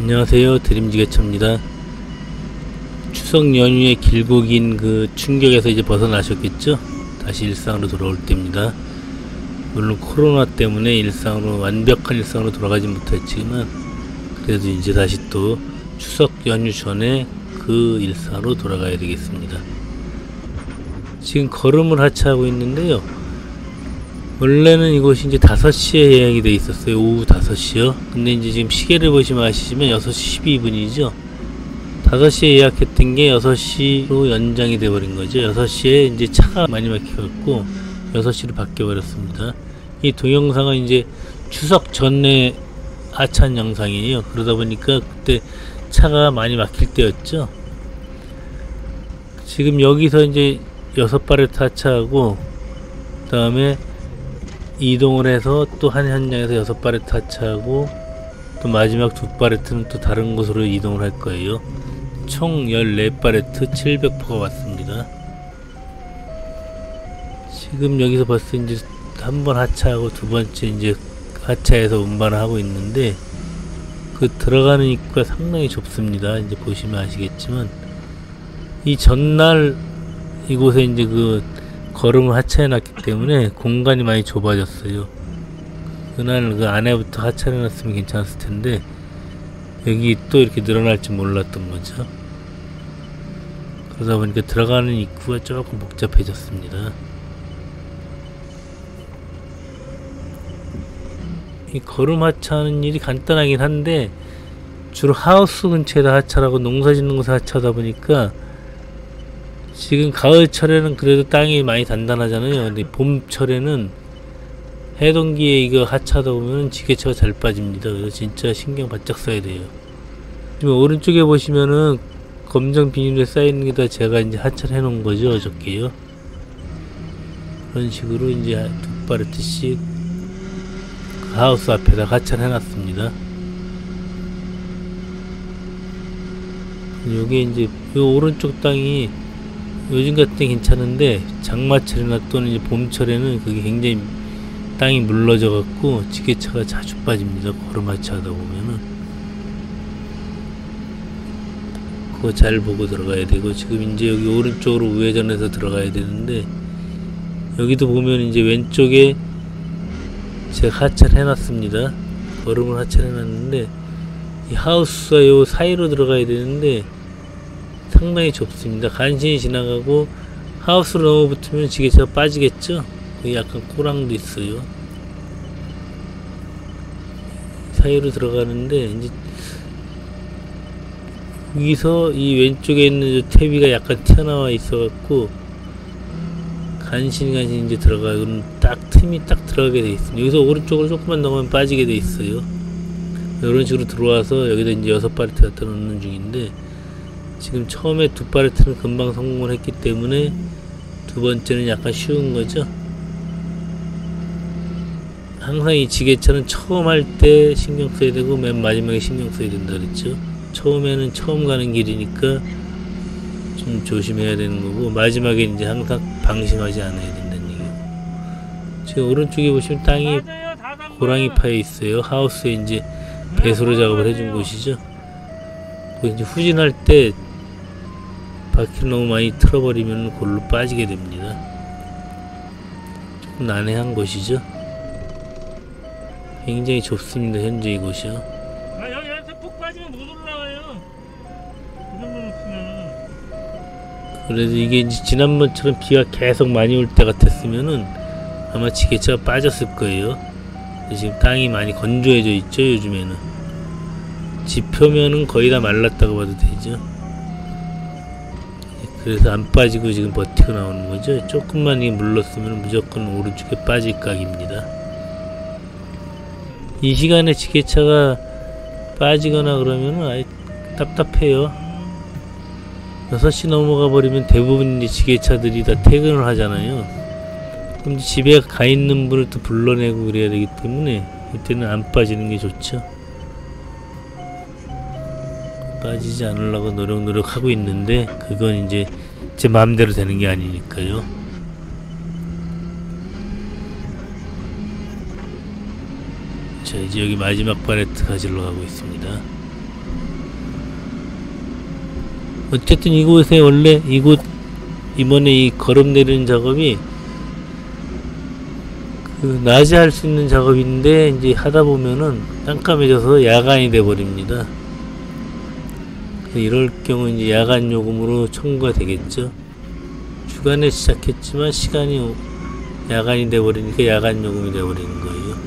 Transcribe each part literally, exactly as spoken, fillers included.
안녕하세요, 드림지게차입니다. 추석 연휴에 길고 긴 그 충격에서 이제 벗어나셨겠죠? 다시 일상으로 돌아올 때입니다. 물론 코로나 때문에 일상으로, 완벽한 일상으로 돌아가지 못했지만 그래도 이제 다시 또 추석 연휴 전에 그 일상으로 돌아가야 되겠습니다. 지금 걸음을 하차하고 있는데요, 원래는 이곳이 이제 다섯 시에 예약이 돼 있었어요. 오후 다섯 시요. 근데 이제 지금 시계를 보시면 아시지만 여섯 시 십이 분이죠. 다섯 시에 예약했던 게 여섯 시로 연장이 돼 버린 거죠. 여섯 시에 이제 차가 많이 막혀갖고 여섯 시로 바뀌어 버렸습니다. 이 동영상은 이제 추석 전에 하차한 영상이에요. 그러다 보니까 그때 차가 많이 막힐 때였죠. 지금 여기서 이제 여섯 바레트 하차하고 그 다음에 이동을 해서 또 한 현장에서 여섯 바레트 하차하고 또 마지막 두 바레트는 또 다른 곳으로 이동을 할 거예요. 총 열네 바레트 칠백 포가 왔습니다. 지금 여기서 벌써 이제 한 번 하차하고 두 번째 이제 하차해서 운반을 하고 있는데, 그 들어가는 입구가 상당히 좁습니다. 이제 보시면 아시겠지만 이 전날 이곳에 이제 그 걸음을 하차해 놨기 때문에 공간이 많이 좁아졌어요. 그날 그 안에부터 하차해 놨으면 괜찮았을 텐데 여기 또 이렇게 늘어날 줄 몰랐던 거죠. 그러다 보니까 들어가는 입구가 조금 복잡해졌습니다. 이 걸음 하차하는 일이 간단하긴 한데 주로 하우스 근처에다 하차하고 농사 짓는 곳에 하차하다 보니까, 지금 가을철에는 그래도 땅이 많이 단단하잖아요. 근데 봄철에는 해동기에 이거 하차하다 보면 지게차가 잘 빠집니다. 그래서 진짜 신경 바짝 써야 돼요. 지금 오른쪽에 보시면은 검정 비닐에 쌓이는 게 다 제가 이제 하차를 해 놓은 거죠. 어저께요. 그런 식으로 이제 두 바레트씩 하우스 앞에다 하차를 해 놨습니다. 요게 이제 요 오른쪽 땅이 요즘 같은 때 괜찮은데 장마철이나 또는 이제 봄철에는 그게 굉장히 땅이 물러져 갖고 지게차가 자주 빠집니다. 걸음 하차하다 보면은. 그거 잘 보고 들어가야 되고, 지금 이제 여기 오른쪽으로 우회전해서 들어가야 되는데, 여기도 보면 이제 왼쪽에 제가 하차를 해놨습니다. 걸음을 하차를 해놨는데 이 하우스와 요 사이로 들어가야 되는데 상당히 좁습니다. 간신히 지나가고 하우스로 넘어붙으면 지게차가 빠지겠죠. 거기 약간 꼬랑도 있어요. 사이로 들어가는데 이제 여기서 이 왼쪽에 있는 태비가 약간 튀어나와 있어 갖고 간신히 간신히 이제 들어가요. 그럼 딱 틈이 딱 들어가게 돼 있습니다. 여기서 오른쪽으로 조금만 넘으면 빠지게 돼 있어요. 이런 식으로 들어와서 여기다 이제 여섯 바레트 갖다 놓는 중인데, 지금 처음에 두 바레트는 금방 성공을 했기 때문에 두 번째는 약간 쉬운 거죠. 항상 이 지게차는 처음 할 때 신경 써야 되고 맨 마지막에 신경 써야 된다 그랬죠. 처음에는 처음 가는 길이니까 좀 조심해야 되는 거고, 마지막에 이제 항상 방심하지 않아야 된다는 얘기예요. 지금 오른쪽에 보시면 땅이 고랑이 파여 있어요. 하우스에 이제 배수로 작업을 해준 곳이죠. 그 이제 후진할 때 바퀴를 너무 많이 틀어버리면 골로 빠지게 됩니다. 조금 난해한 곳이죠. 굉장히 좁습니다. 현재 이곳이요. 아, 여기서 푹 빠지면 못 올라와요. 이 정도는 쓰면은. 그래도 이게 이제 지난번처럼 비가 계속 많이 올 때 같았으면은 아마 지게차가 빠졌을 거예요. 지금 땅이 많이 건조해져 있죠. 요즘에는 지표면은 거의 다 말랐다고 봐도 되죠. 그래서 안 빠지고 지금 버티고 나오는 거죠. 조금만 이 물렀으면 무조건 오른쪽에 빠질 각입니다. 이 시간에 지게차가 빠지거나 그러면은 아예 답답해요. 여섯 시 넘어가 버리면 대부분 이제 지게차들이 다 퇴근을 하잖아요. 그럼 집에 가 있는 분을 또 불러내고 그래야 되기 때문에 이때는 안 빠지는 게 좋죠. 빠지지 않으려고 노력 노력 하고 있는데 그건 이제 제 마음대로 되는 게 아니니까요. 자, 이제 여기 마지막 바레트 가지러 가고 있습니다. 어쨌든 이곳에 원래 이곳 이번에 이 걸음 내리는 작업이 그 낮에 할 수 있는 작업인데 이제 하다 보면은 깜깜해져서 야간이 돼 버립니다. 이럴 경우 이제 야간 요금으로 청구가 되겠죠. 주간에 시작했지만 시간이 야간이 돼 버리니까 야간 요금이 돼 버리는 거예요.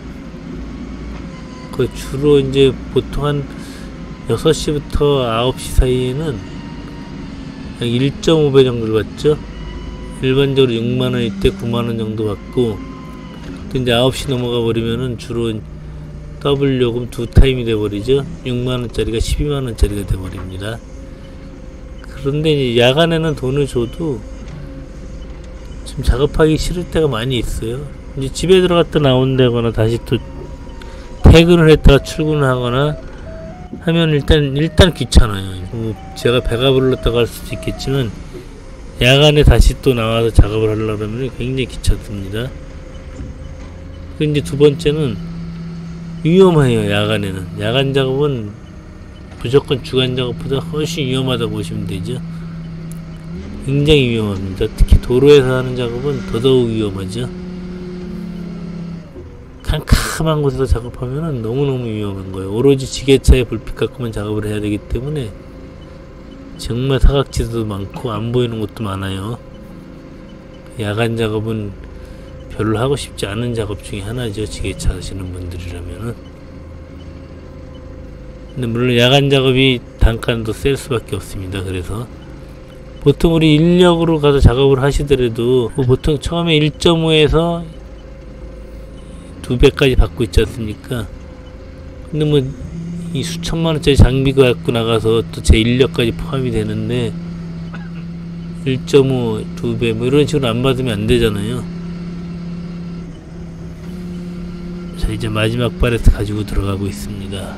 그 주로 이제 보통 한 여섯 시부터 아홉 시 사이에는 일 점 오 배 정도를 받죠. 일반적으로 육만 원일 때 구만 원 정도 받고, 또 이제 아홉 시 넘어가 버리면은 주로 더블 요금 두 타임이 돼 버리죠. 육만 원짜리가 십이만 원짜리가 돼 버립니다. 그런데 이제 야간에는 돈을 줘도 좀 작업하기 싫을 때가 많이 있어요. 이제 집에 들어갔다 나온다거나 다시 또 퇴근을 했다가 출근을 하거나 하면 일단 일단 귀찮아요. 뭐 제가 배가 불렀다고 할 수도 있겠지만 야간에 다시 또 나와서 작업을 하려고 하면 굉장히 귀찮습니다. 그리고 이제 두 번째는 위험해요. 야간에는 야간 작업은 무조건 주간 작업보다 훨씬 위험하다고 보시면 되죠. 굉장히 위험합니다. 특히 도로에서 하는 작업은 더더욱 위험하죠. 캄캄한 곳에서 작업하면 너무너무 위험한 거예요. 오로지 지게차에 불빛 갖고만 작업을 해야 되기 때문에 정말 사각지대도 많고 안 보이는 곳도 많아요. 야간 작업은 별로 하고 싶지 않은 작업 중에 하나죠. 지게차 하시는 분들이라면은. 근데 물론 야간 작업이 단가는 더 셀 수밖에 없습니다. 그래서 보통 우리 인력으로 가서 작업을 하시더라도 보통 처음에 일 점 오에서 두 배까지 받고 있지 않습니까? 근데 뭐 이 수천만 원짜리 장비가 갖고 나가서 또 제 인력까지 포함이 되는데 일 점 오, 두 배 뭐 이런 식으로 안 받으면 안 되잖아요. 자, 이제 마지막 발에서 가지고 들어가고 있습니다.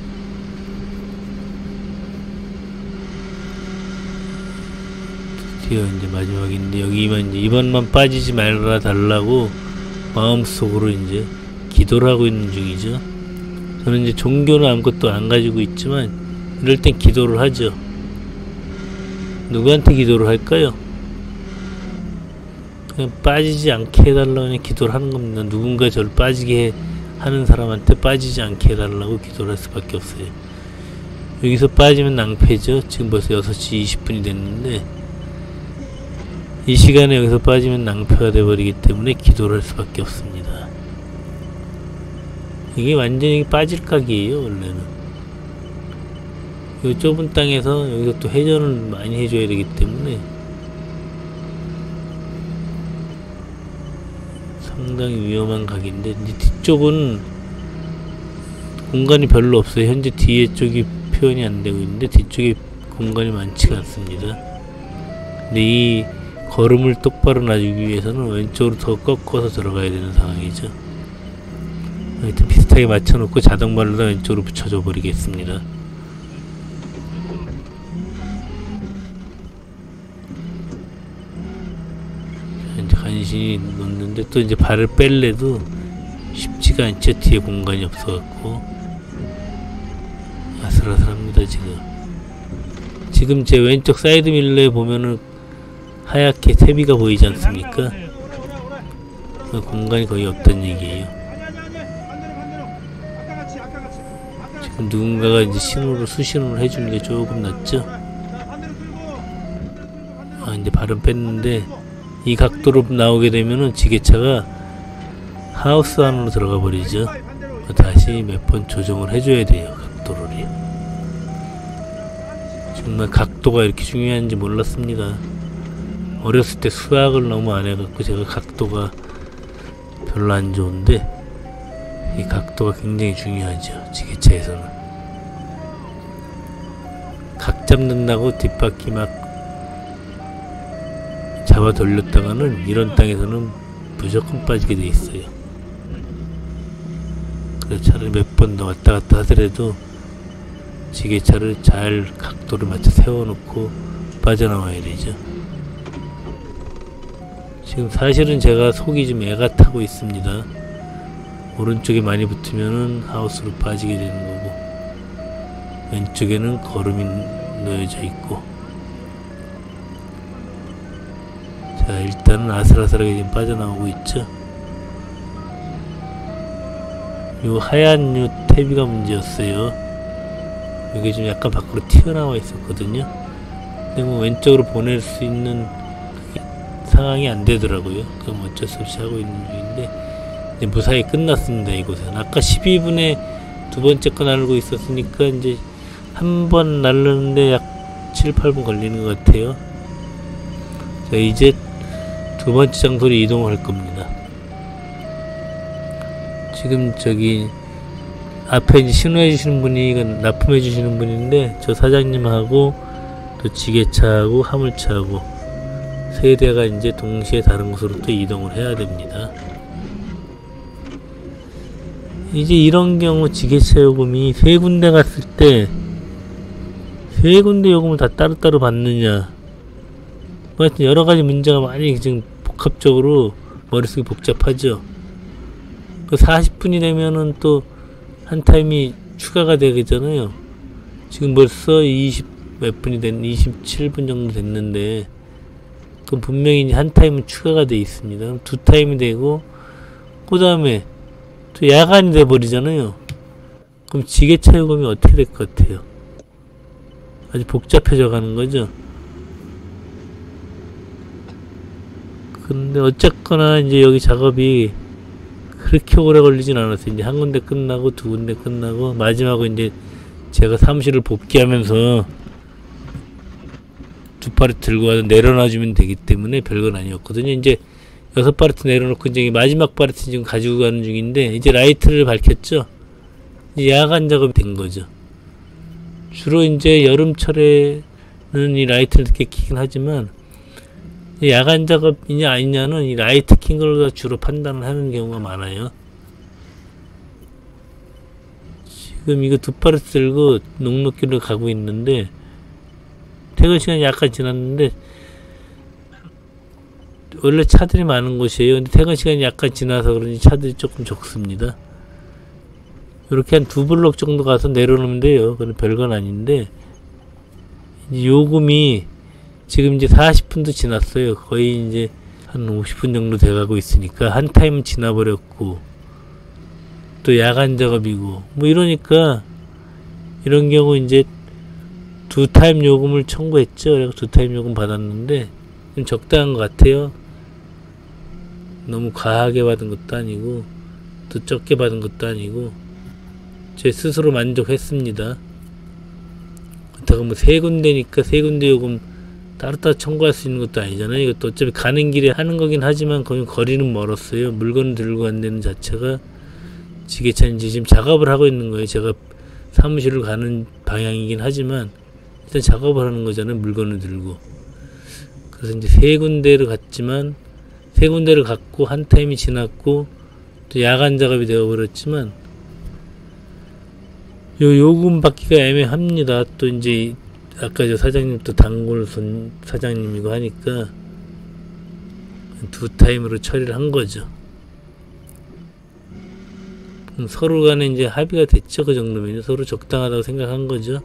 드디어 이제 마지막인데 여기만 이제 이번만 빠지지 말아 달라고 마음속으로 이제 기도를 하고 있는 중이죠. 저는 이제 종교는 아무것도 안 가지고 있지만 이럴 땐 기도를 하죠. 누구한테 기도를 할까요? 그냥 빠지지 않게 해달라고 그냥 기도를 하는 겁니다. 누군가 저를 빠지게 하는 사람한테 빠지지 않게 해달라고 기도를 할 수밖에 없어요. 여기서 빠지면 낭패죠. 지금 벌써 여섯 시 이십 분이 됐는데 이 시간에 여기서 빠지면 낭패가 돼버리기 때문에 기도를 할 수밖에 없습니다. 이게 완전히 빠질 각이에요. 원래는 이 좁은 땅에서 여기서 또 회전을 많이 해줘야 되기 때문에 상당히 위험한 각인데, 이제 뒤쪽은 공간이 별로 없어요. 현재 뒤에 쪽이 표현이 안 되고 있는데 뒤쪽에 공간이 많지가 않습니다. 근데 이 걸음을 똑바로 놔주기 위해서는 왼쪽으로 더 꺾어서 들어가야 되는 상황이죠. 하여튼 비슷하게 맞춰놓고 자동발로다 왼쪽으로 붙여줘 버리겠습니다. 이제 간신히 놓는데 또 이제 발을 뺄래도 쉽지가 않죠. 뒤에 공간이 없어갖고 아슬아슬합니다. 지금 지금 제 왼쪽 사이드 밀러에 보면은 하얗게 태비가 보이지 않습니까? 공간이 거의 없다는 얘기예요. 지금 누군가가 이제 신호를 수신호를 해주는 게 조금 낫죠? 아, 이제 발은 뺐는데 이 각도로 나오게 되면은 지게차가 하우스 안으로 들어가 버리죠. 다시 몇 번 조정을 해줘야 돼요. 각도를. 정말 각도가 이렇게 중요한지 몰랐습니다. 어렸을 때 수학을 너무 안 해갖고 제가 각도가 별로 안 좋은데 이 각도가 굉장히 중요하죠. 지게차에서는 각 잡는다고 뒷바퀴 막 잡아 돌렸다가는 이런 땅에서는 무조건 빠지게 돼 있어요. 그래서 차를 몇 번 더 왔다 갔다 하더라도 지게차를 잘 각도를 맞춰 세워놓고 빠져나와야 되죠. 지금 사실은 제가 속이 좀 애가 타고 있습니다. 오른쪽에 많이 붙으면은 하우스로 빠지게 되는 거고 왼쪽에는 걸음이 놓여져 있고 자, 일단은 아슬아슬하게 지금 빠져나오고 있죠. 요 하얀 요 탭이가 문제였어요. 이게 좀 약간 밖으로 튀어나와 있었거든요. 근데 뭐 왼쪽으로 보낼 수 있는 상황이 안 되더라고요. 그럼 어쩔 수 없이 하고 있는 중인데, 이제 무사히 끝났습니다, 이곳은. 아까 십이 분에 두 번째 거 나르고 있었으니까, 이제 한 번 나르는데 약 칠, 팔 분 걸리는 것 같아요. 자, 이제 두 번째 장소로 이동을 할 겁니다. 지금 저기 앞에 이제 신호해 주시는 분이 이건 납품해 주시는 분인데, 저 사장님하고 또 지게차하고 화물차하고 세 대가 이제 동시에 다른 곳으로 또 이동을 해야 됩니다. 이제 이런 경우 지게차 요금이 세 군데 갔을 때 세 군데 요금을 다 따로따로 받느냐, 뭐 하여튼 여러 가지 문제가 많이 지금 복합적으로 머릿속이 복잡하죠. 그 사십 분이 되면은 또 한 타임이 추가가 되겠잖아요. 지금 벌써 이십 몇 분이 된, 이십칠 분 정도 됐는데, 그럼 분명히 한 타임은 추가가 돼 있습니다. 그럼 두 타임이 되고, 그 다음에 또 야간이 돼 버리잖아요. 그럼 지게차 요금이 어떻게 될 것 같아요? 아주 복잡해져 가는 거죠. 근데 어쨌거나 이제 여기 작업이 그렇게 오래 걸리진 않았어요. 이제 한 군데 끝나고 두 군데 끝나고 마지막으로 이제 제가 사무실을 복귀하면서 두 파레트 들고 와서 내려놔주면 되기 때문에 별건 아니었거든요. 이제 여섯 파레트 내려놓고 이제 마지막 파레트 지금 가지고 가는 중인데, 이제 라이트를 밝혔죠. 이제 야간 작업이 된 거죠. 주로 이제 여름철에는 이 라이트를 늦게 켜긴 하지만, 야간 작업이냐 아니냐는 이 라이트 킨 걸로 주로 판단을 하는 경우가 많아요. 지금 이거 두 파레트 들고 녹록길로 가고 있는데, 퇴근 시간이 약간 지났는데, 원래 차들이 많은 곳이에요. 근데 퇴근 시간이 약간 지나서 그런지 차들이 조금 적습니다. 이렇게 한 두 블록 정도 가서 내려놓으면 돼요. 그건 별건 아닌데, 요금이 지금 이제 사십 분도 지났어요. 거의 이제 한 오십 분 정도 돼가고 있으니까 한 타임 지나버렸고, 또 야간 작업이고 뭐 이러니까, 이런 경우 이제 두 타임 요금을 청구했죠. 그래서 두 타임 요금 받았는데 좀 적당한 것 같아요. 너무 과하게 받은 것도 아니고 또 적게 받은 것도 아니고 제 스스로 만족했습니다. 그렇다고 뭐 세 군데니까 세 군데 요금 따로따로 청구할 수 있는 것도 아니잖아요. 이것도 어차피 가는 길에 하는 거긴 하지만 거기 거리는 멀었어요. 물건을 들고 간다는 자체가, 지게차인지 지금 작업을 하고 있는 거예요. 제가 사무실을 가는 방향이긴 하지만 일단 작업을 하는 거잖아요. 물건을 들고. 그래서 이제 세 군데를 갔지만, 세 군데를 갔고 한 타임이 지났고 또 야간 작업이 되어버렸지만, 요 요금 받기가 애매합니다. 또 이제 아까 저 사장님 또 단골 손 사장님이고 하니까 두 타임으로 처리를 한 거죠. 서로 간에 이제 합의가 됐죠. 그 정도면 서로 적당하다고 생각한 거죠.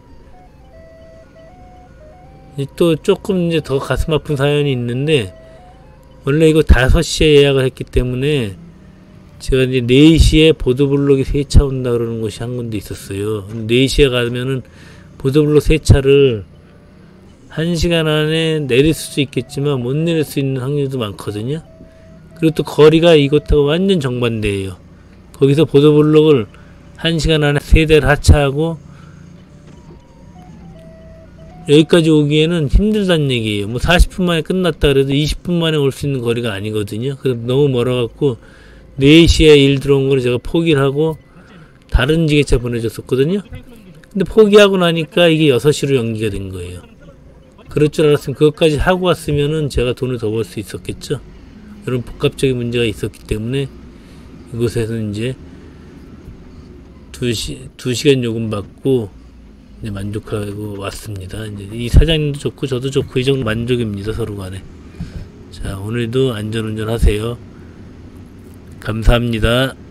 또 조금 이제 더 가슴 아픈 사연이 있는데, 원래 이거 다섯 시에 예약을 했기 때문에 제가 이제 네 시에 보도블록이 세 차 온다 그러는 곳이 한 군데 있었어요. 네 시에 가면은 보도블록 세 차를 한 시간 안에 내릴 수도 있겠지만 못 내릴 수 있는 확률도 많거든요. 그리고 또 거리가 이곳하고 완전 정반대예요. 거기서 보도블록을 한 시간 안에 세 대를 하차하고 여기까지 오기에는 힘들다는 얘기예요. 뭐 사십 분 만에 끝났다 그래도 이십 분 만에 올 수 있는 거리가 아니거든요. 그래서 너무 멀어갖고 네 시에 일 들어온 거를 제가 포기를 하고 다른 지게차 보내줬었거든요. 근데 포기하고 나니까 이게 여섯 시로 연기가 된 거예요. 그럴 줄 알았으면 그것까지 하고 왔으면은 제가 돈을 더 벌 수 있었겠죠. 이런 복합적인 문제가 있었기 때문에 이곳에서는 이제 두 시, 두 시간 요금 받고 이제 만족하고 왔습니다. 이제 이 사장님도 좋고 저도 좋고 이 정도 만족입니다. 서로 간에. 자, 오늘도 안전운전 하세요. 감사합니다.